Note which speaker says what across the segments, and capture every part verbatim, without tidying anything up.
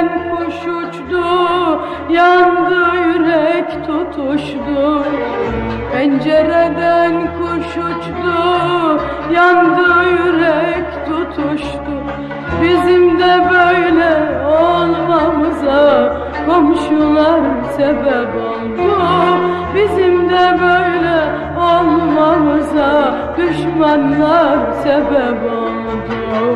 Speaker 1: Pencereden kuş uçtu, yandı yürek tutuştu. Pencereden kuş uçtu, yandı yürek tutuştu. Bizim de böyle olmamıza komşular sebep oldu. Bizim de böyle olmamıza düşmanlar sebep oldu.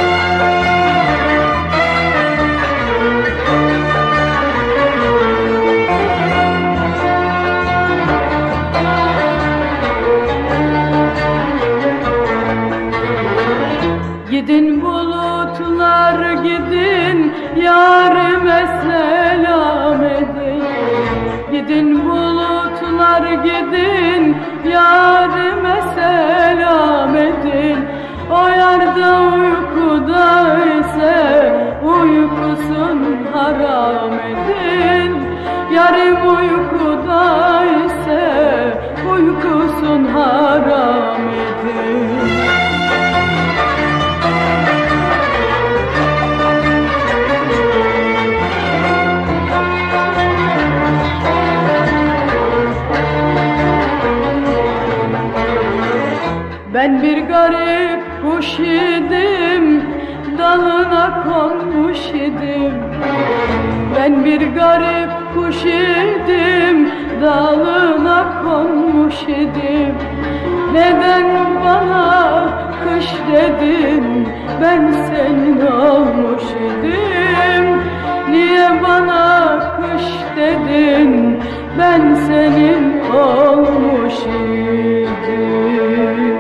Speaker 1: Gidin bulutlar gidin, yarime selam edin. Gidin bulutlar gidin, yarime selam edin. O yarda uykuda ise uykusun haram edin. Yarım uykuda ise uykusun haram edin. Ben bir garip kuş idim, dalına konmuş idim. Ben bir garip kuş idim, dalına konmuş idim. Neden bana kış dedin, ben senin olmuş idim. Niye bana kış dedin, ben senin olmuş idim.